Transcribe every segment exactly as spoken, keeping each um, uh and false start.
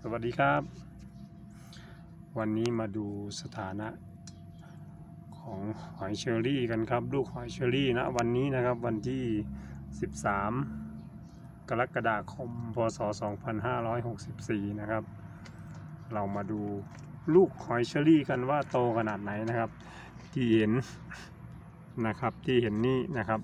สวัสดีครับวันนี้มาดูสถานะของหอยเชอรี่กันครับลูกหอยเชอรี่นะวันนี้นะครับวันที่สิบสามกรกฎาคมพศสองพันห้าร้อยหกสิบสี่นะครับเรามาดูลูกหอยเชอรี่กันว่าโตขนาดไหนนะครับที่เห็นนะครับที่เห็นนี่นะครับ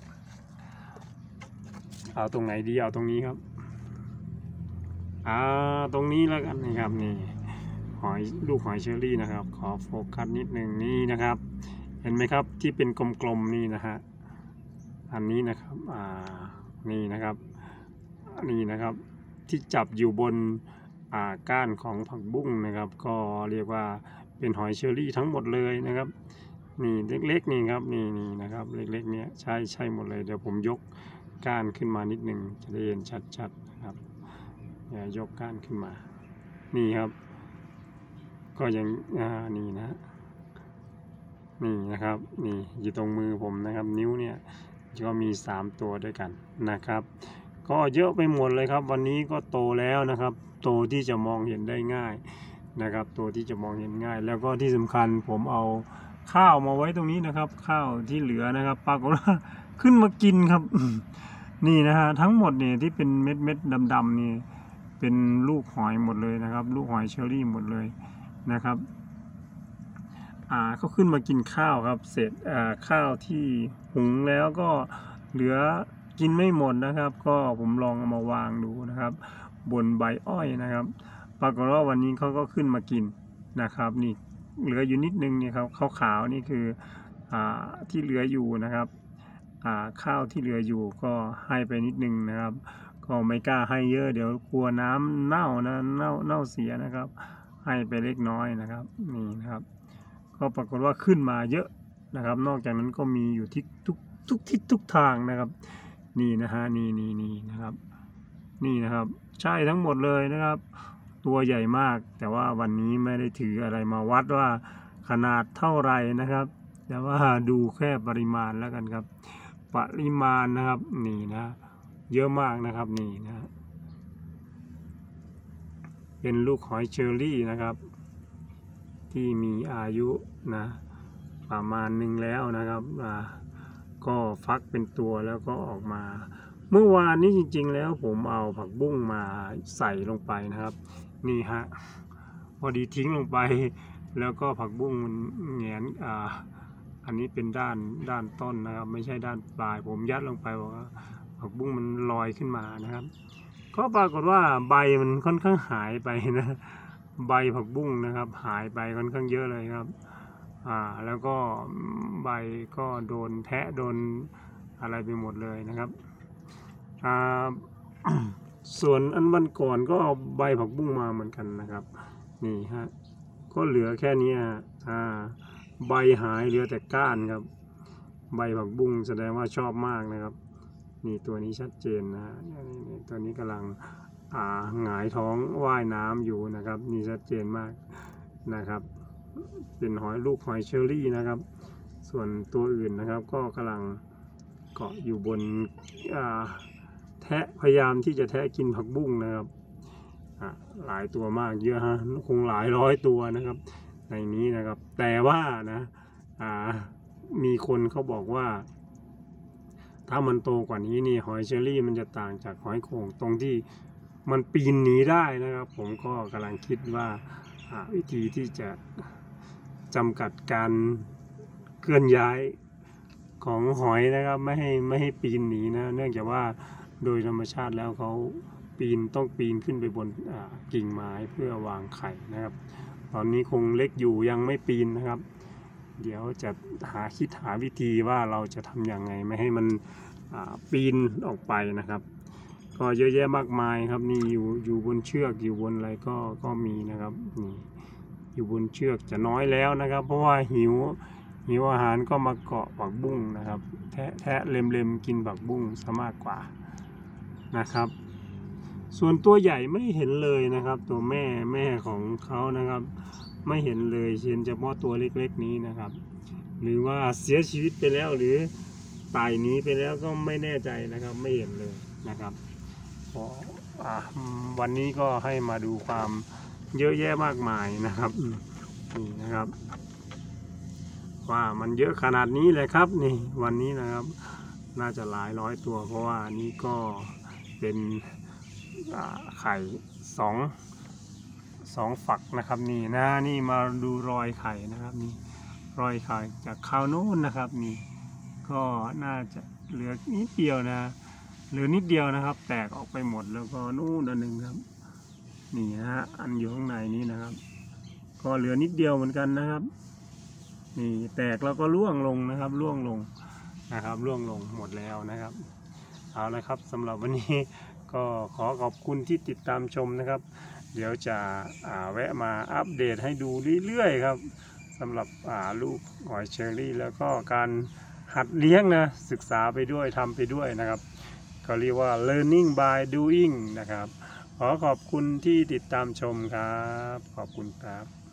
เอาตรงไหนดีเอาตรงนี้ครับอ่าตรงนี้แล้วกันนะครับนี่หอยลูกหอยเชอรี่นะครับขอโฟกัสนิดหนึ่งนี่นะครับเห็นไหมครับที่เป็นกลมๆนี่นะฮะอันนี้นะครับอ่านี่นะครับนี่นะครับที่จับอยู่บนอ่าก้านของผักบุ้งนะครับก็เรียกว่าเป็นหอยเชอรี่ทั้งหมดเลยนะครับนี่เล็กๆนี่ครับนี่นี่นะครับเล็กๆเนี้ยใช่ใช่หมดเลยเดี๋ยวผมยกก้านขึ้นมานิดหนึ่งจะได้เห็นชัดๆนะครับยกก้านขึ้นมานี่ครับก็ยังอ่านี่นะนี่นะครับนี่อยู่ตรงมือผมนะครับนิ้วเนี่ยก็มีสามตัวด้วยกันนะครับก็เยอะไปหมดเลยครับวันนี้ก็โตแล้วนะครับโตที่จะมองเห็นได้ง่ายนะครับโตที่จะมองเห็นง่ายแล้วก็ที่สำคัญผมเอาข้าวมาไว้ตรงนี้นะครับข้าวที่เหลือนะครับปรากฏว่าขึ้นมากินครับนี่นะฮะทั้งหมดเนี่ยที่เป็นเม็ดเม็ดดำๆนี่เป็นลูกหอยหมดเลยนะครับลูกหอยเชอรี่หมดเลยนะครับอ่าเขาขึ้นมากินข้าวครับเสร็จอ่าข้าวที่หุงแล้วก็เหลือกินไม่หมดนะครับก็ผมลองเอามาวางดูนะครับบนใบอ้อยนะครับปรากฏว่าวันนี้เขาก็ขึ้นมากินนะครับนี่เหลืออยู่นิดนึงเนี่ยครับขาวๆนี่คืออ่าที่เหลืออยู่นะครับอ่าข้าวที่เหลืออยู่ก็ให้ไปนิดนึงนะครับก็ไม่กล้าให้เยอะเดี๋ยวกลัวน้ำเน่านะเน่าเน่าเสียนะครับให้ไปเล็กน้อยนะครับนี่นะครับก็ปรากฏว่าขึ้นมาเยอะนะครับนอกจากนั้นก็มีอยู่ที่ทุกทุกทิศทุกทางนะครับนี่นะฮะนี่นี่นี่นะครับนี่นะครับใช่ทั้งหมดเลยนะครับตัวใหญ่มากแต่ว่าวันนี้ไม่ได้ถืออะไรมาวัดว่าขนาดเท่าไรนะครับแต่ว่าดูแค่ปริมาณแล้วกันครับปริมาณนะครับนี่นะเยอะมากนะครับนี่นะเป็นลูกหอยเชอรี่นะครับที่มีอายุนะประมาณหนึ่งแล้วนะครับอ่าก็ฟักเป็นตัวแล้วก็ออกมาเมื่อวานนี้จริงๆแล้วผมเอาผักบุ้งมาใส่ลงไปนะครับนี่ฮะพอดีทิ้งลงไปแล้วก็ผักบุ้งมันแหงนอ่าอันนี้เป็นด้านด้านต้นนะครับไม่ใช่ด้านปลายผมยัดลงไปบอกว่าผักบุ้งมันลอยขึ้นมานะครับก็ปรากฏว่าใบมันค่อนข้างหายไปนะใบผักบุ้งนะครับหายไปค่อนข้างเยอะเลยครับอ่าแล้วก็ใบก็โดนแทะโดนอะไรไปหมดเลยนะครับอ่า ส่วนอันวันก่อนก็เอาใบผักบุ้งมาเหมือนกันนะครับนี่ฮะก็เหลือแค่นี้อ่าใบหายเหลือแต่ก้านครับใบผักบุ้งแสดงว่าชอบมากนะครับนี่ตัวนี้ชัดเจนนะนี่ตัวนี้กำลังอ่าหงายท้องว่ายน้ำอยู่นะครับนี่ชัดเจนมากนะครับเป็นหอยลูกหอยเชอรี่นะครับส่วนตัวอื่นนะครับก็กำลังเกาะอยู่บนอ่าแทะพยายามที่จะแทะกินผักบุ้งนะครับหลายตัวมากเยอะฮะคงหลายร้อยตัวนะครับในนี้นะครับแต่ว่านะอ่ามีคนเขาบอกว่าถ้ามันโตกว่านี้นี่หอยเชอรี่มันจะต่างจากหอยโข่งตรงที่มันปีนหนีได้นะครับผมก็กำลังคิดว่าวิธีที่จะจำกัดการเคลื่อนย้ายของหอยนะครับไม่ให้ไม่ให้ปีนหนีนะเนื่องจากว่าโดยธรรมชาติแล้วเขาปีนต้องปีนขึ้นไปบนกิ่งไม้เพื่อวางไข่นะครับตอนนี้คงเล็กอยู่ยังไม่ปีนนะครับเดี๋ยวจะหาคิดหาวิธีว่าเราจะทำอย่างไงไม่ให้มันปีนออกไปนะครับก็เยอะแยะมากมายครับนี่อยู่อยู่บนเชือกอยู่บนอะไรก็ก็มีนะครับนี่อยู่บนเชือกจะน้อยแล้วนะครับเพราะว่าหิวหิวอาหารก็มาเกาะผักบุ้งนะครับแทะแทะเล็มเล็มกินผักบุ้งซะมากกว่านะครับส่วนตัวใหญ่ไม่เห็นเลยนะครับตัวแม่แม่ของเขานะครับไม่เห็นเลยเห็นเฉพาะตัวเล็กๆนี้นะครับหรือว่าเสียชีวิตไปแล้วหรือตายหนีไปแล้วก็ไม่แน่ใจนะครับไม่เห็นเลยนะครับวันนี้ก็ให้มาดูความเยอะแยะมากมายนะครับนี่นะครับว่ามันเยอะขนาดนี้เลยครับนี่วันนี้นะครับน่าจะหลายร้อยตัวเพราะว่านี่ก็เป็นไข่สองสองฝักนะครับนี่นะนี่มาดูรอยไข่นะครับนี่รอยไข่จากข้าวโน้นนะครับนี่ก็น่าจะเหลือนิดเดียวนะเหลือนิดเดียวนะครับแตกออกไปหมดแล้วก็นู่นอันหนึ่งครับนี่นะฮะอันอยู่ข้างในนี้นะครับก็เหลือนิดเดียวเหมือนกันนะครับนี่แตกแล้วก็ร่วงลงนะครับร่วงลงนะครับร่วงลงหมดแล้วนะครับเอาละครับสำหรับวันนี้ก็ขอขอบคุณที่ติดตามชมนะครับเดี๋ยวจะแวะมาอัปเดตให้ดูเรื่อยๆครับสำหรับลูกหอยเชอรี่แล้วก็การหัดเลี้ยงนะศึกษาไปด้วยทำไปด้วยนะครับก็เรียกว่า learning by doing นะครับขอขอบคุณที่ติดตามชมครับขอบคุณครับ